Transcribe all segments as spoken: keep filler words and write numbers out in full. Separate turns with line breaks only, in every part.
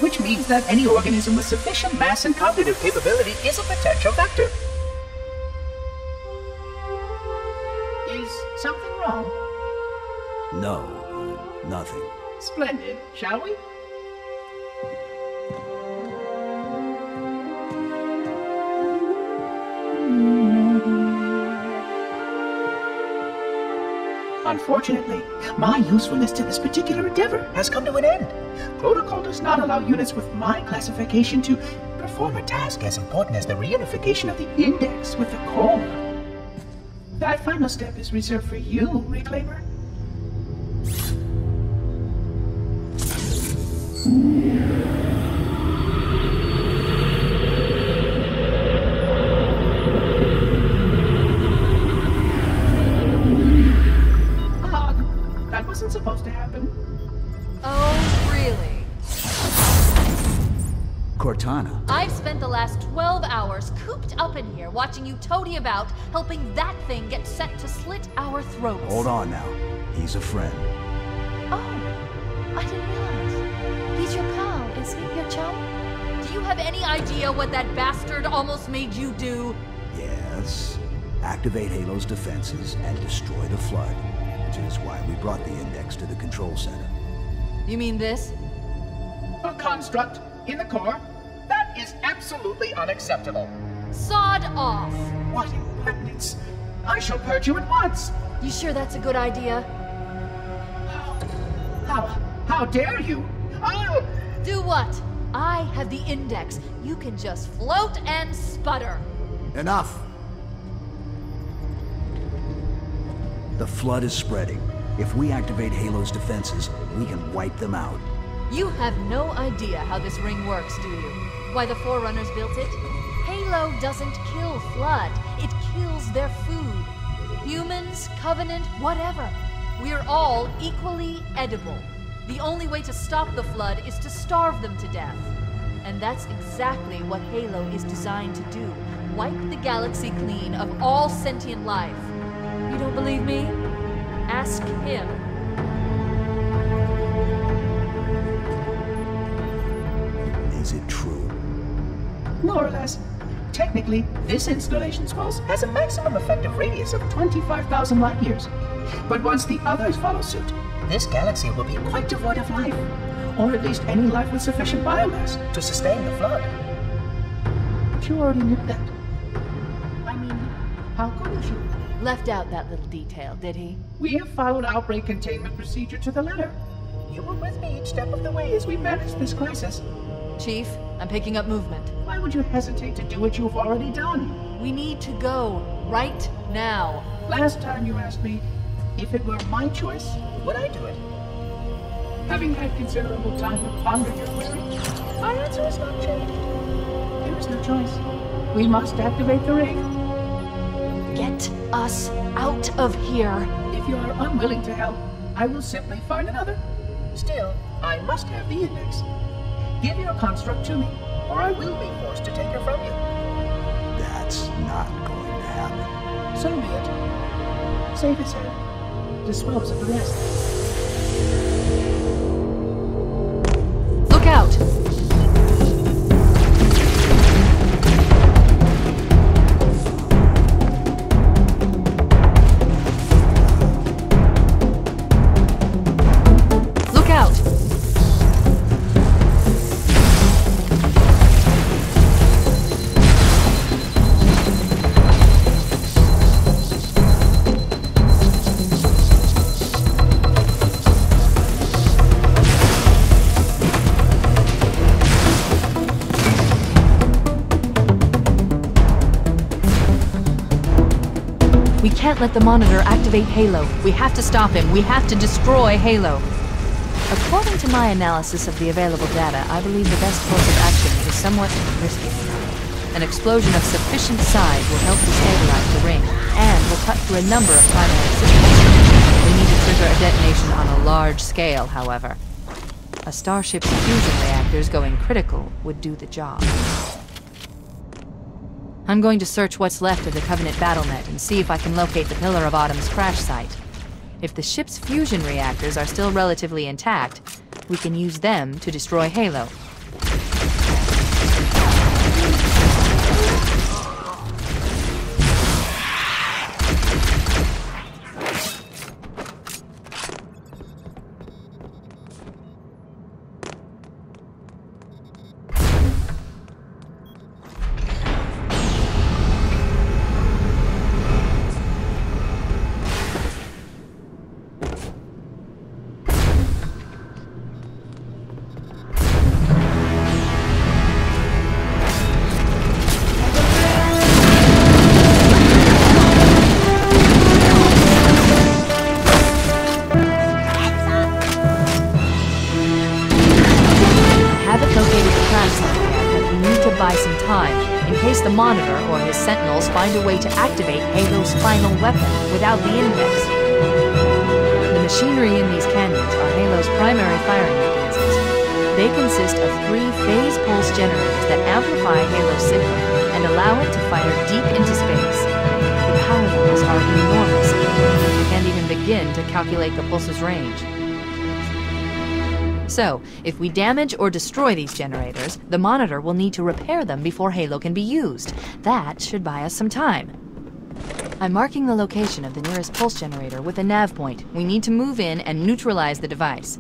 which means that any organism with sufficient mass and cognitive capability is a potential vector. Is something wrong?
No, uh, nothing.
Splendid, shall we? Unfortunately, my usefulness to this particular endeavor has come to an end. Protocol does not allow units with my classification to perform a task as important as the reunification of the index with the core. That final step is reserved for you, Reclaimer. Wasn't supposed to happen.
Oh, really?
Cortana.
I've spent the last twelve hours cooped up in here watching you toady about, helping that thing get set to slit our throats.
Hold on now. He's a friend.
Oh, I didn't realize. He's your pal, is he? Your chum? Do you have any idea what that bastard almost made you do?
Yes. Activate Halo's defenses and destroy the Flood. Which is why we brought the index to the control center.
You mean this?
A construct in the core? That is absolutely unacceptable.
Sod off!
What impertinence! I shall purge you at once!
You sure that's a good idea?
How? How, how dare you? I'll...
Do what? I have the index. You can just float and sputter.
Enough! The Flood is spreading. If we activate Halo's defenses, we can wipe them out.
You have no idea how this ring works, do you? Why the Forerunners built it? Halo doesn't kill Flood. It kills their food. Humans, Covenant, whatever. We're all equally edible. The only way to stop the Flood is to starve them to death. And that's exactly what Halo is designed to do. Wipe the galaxy clean of all sentient life. You don't believe me? Ask him.
Is it true?
More or less. Technically, this installation's pulse has a maximum effective radius of twenty-five thousand light years. But once the others follow suit, this galaxy will be quite devoid of life. Or at least any life with sufficient biomass to sustain the Flood. But you already knew that. I mean, how could you?
Left out that little detail, did he?
We have followed outbreak containment procedure to the letter. You were with me each step of the way as we managed this crisis.
Chief, I'm picking up movement.
Why would you hesitate to do what you've already done?
We need to go, right now.
Last time you asked me, if it were my choice, would I do it? Having had considerable time to ponder your query, my answer has not changed. There is no choice. We must activate the ring.
Get us out of here.
If you are unwilling to help, I will simply find another. Still, I must have the index. Give your construct to me, or I will be forced to take her from you.
That's not going to happen.
So be it. Save his head. Dispose of the rest.
Look out! We can't let the Monitor activate Halo. We have to stop him. We have to destroy Halo. According to my analysis of the available data, I believe the best course of action is somewhat risky. An explosion of sufficient size will help destabilize the ring, and will cut through a number of primary systems. We need to trigger a detonation on a large scale, however. A starship's fusion reactors going critical would do the job. I'm going to search what's left of the Covenant BattleNet and see if I can locate the Pillar of Autumn's crash site. If the ship's fusion reactors are still relatively intact, we can use them to destroy Halo. unless the Monitor or his Sentinels find a way to activate Halo's final weapon without the Index. The machinery in these cannons are Halo's primary firing mechanisms. They consist of three phase pulse generators that amplify Halo's signal and allow it to fire deep into space. The power levels are enormous. We can't even begin to calculate the pulse's range. So, if we damage or destroy these generators, the Monitor will need to repair them before Halo can be used. That should buy us some time. I'm marking the location of the nearest pulse generator with a nav point. We need to move in and neutralize the device.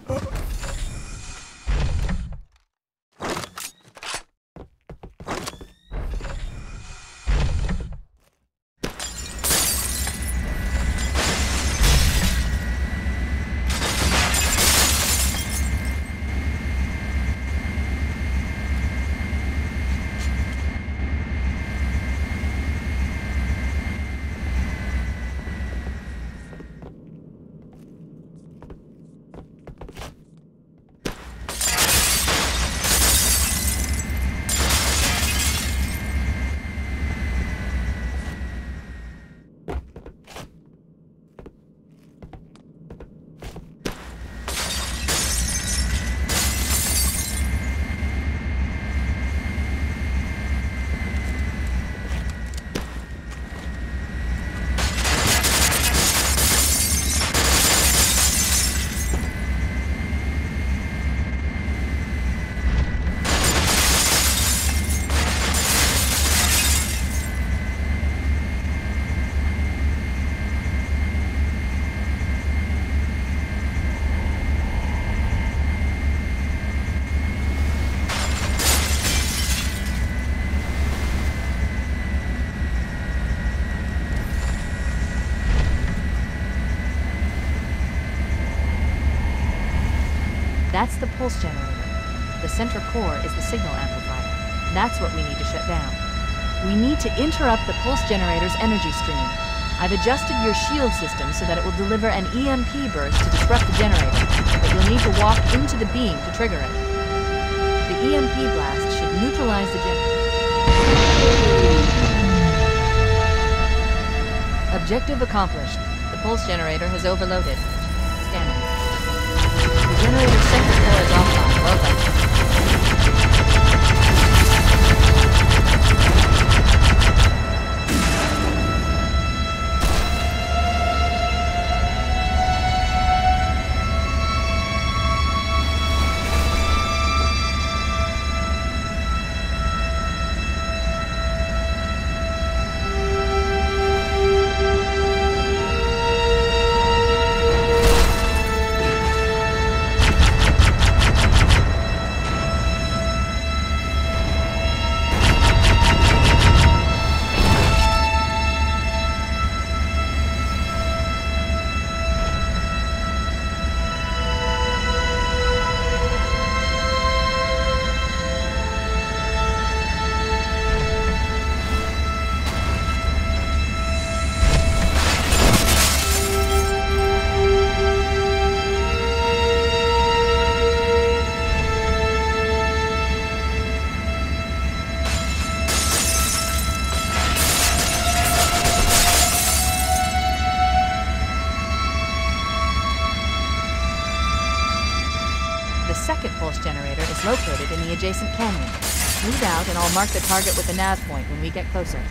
That's the pulse generator. The center core is the signal amplifier. That's what we need to shut down. We need to interrupt the pulse generator's energy stream. I've adjusted your shield system so that it will deliver an E M P burst to disrupt the generator, but you'll need to walk into the beam to trigger it. The E M P blast should neutralize the generator. Objective accomplished. The pulse generator has overloaded. Scanning. The generator's center core is offline. Well done. The second pulse generator is located in the adjacent canyon. Move out and I'll mark the target with a nav point when we get closer.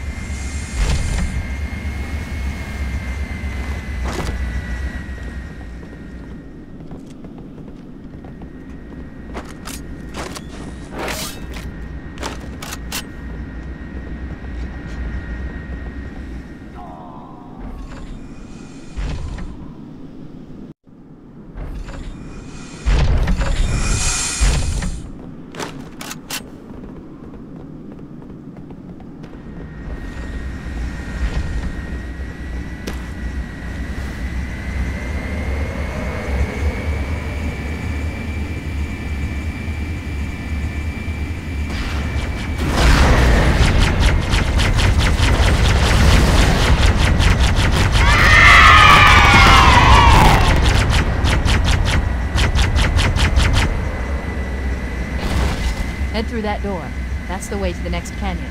Head through that door. That's the way to the next canyon.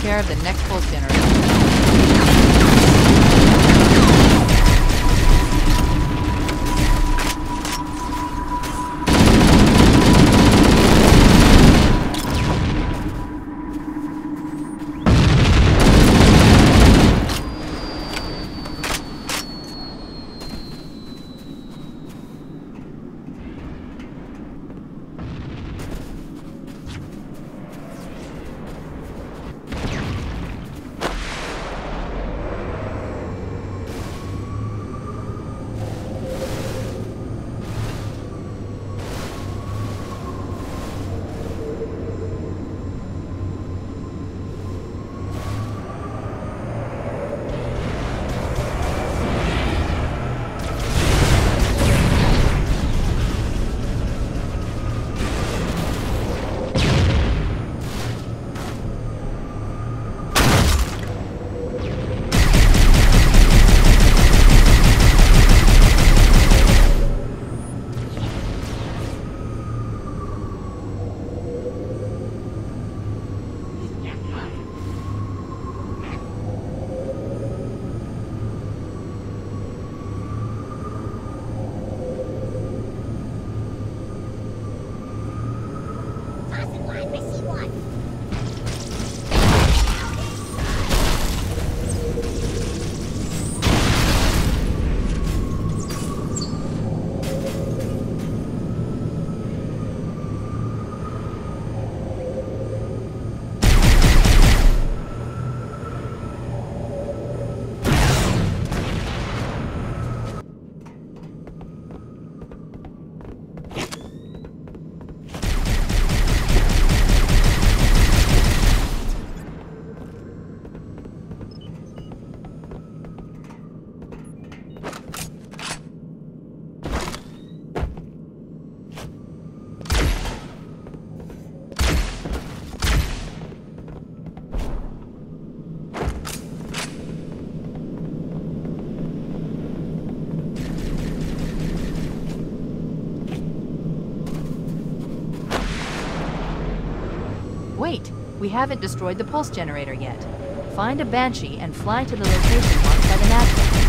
care of the next pulse generator. Wait, we haven't destroyed the pulse generator yet. Find a Banshee and fly to the location marked by the nav.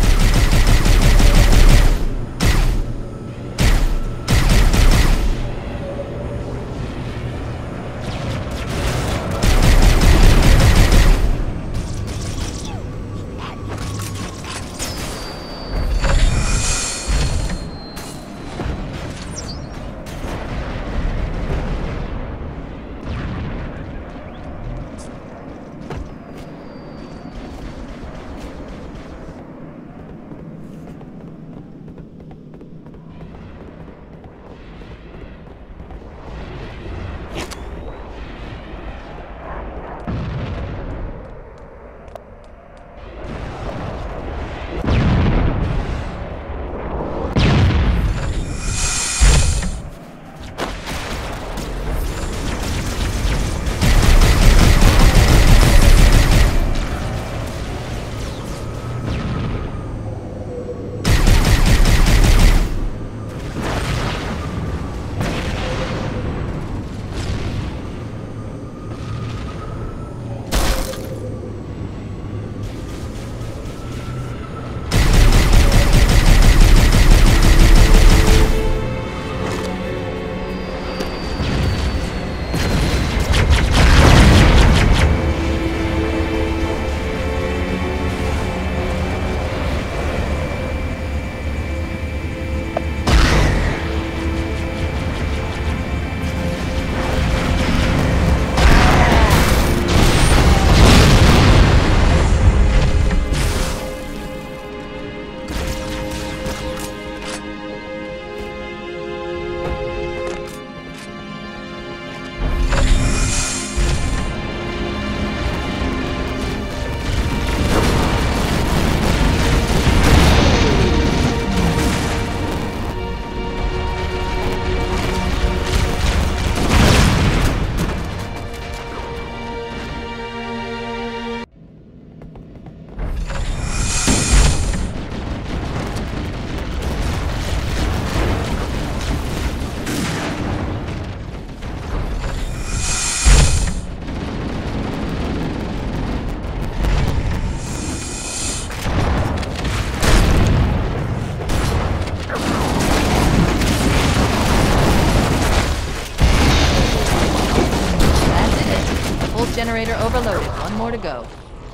more to go.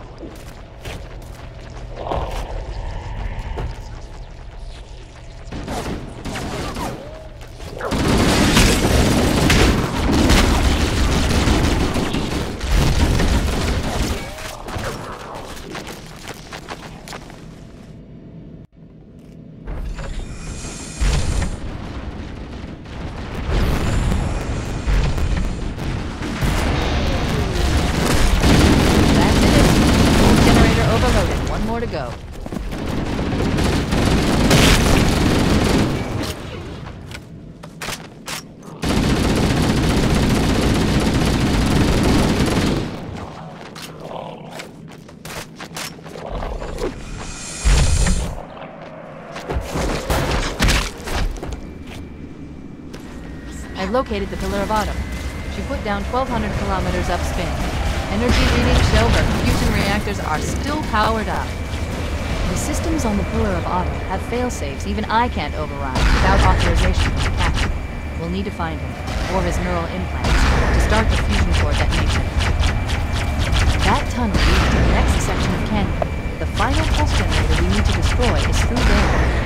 More to go. I've located the Pillar of Autumn. She put down twelve hundred kilometers upspin. Energy readings show her fusion reactors are still powered up. The systems on the Pillar of Autumn have fail-safes even I can't override without authorization from the captain. We'll need to find him, or his neural implants, to start the fusion core detonation. That tunnel leads to the next section of canyon. The final pulse generator we need to destroy is through there.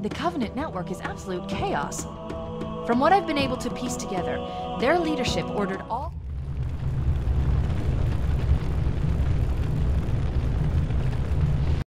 The Covenant network is absolute chaos. From what I've been able to piece together, their leadership ordered all...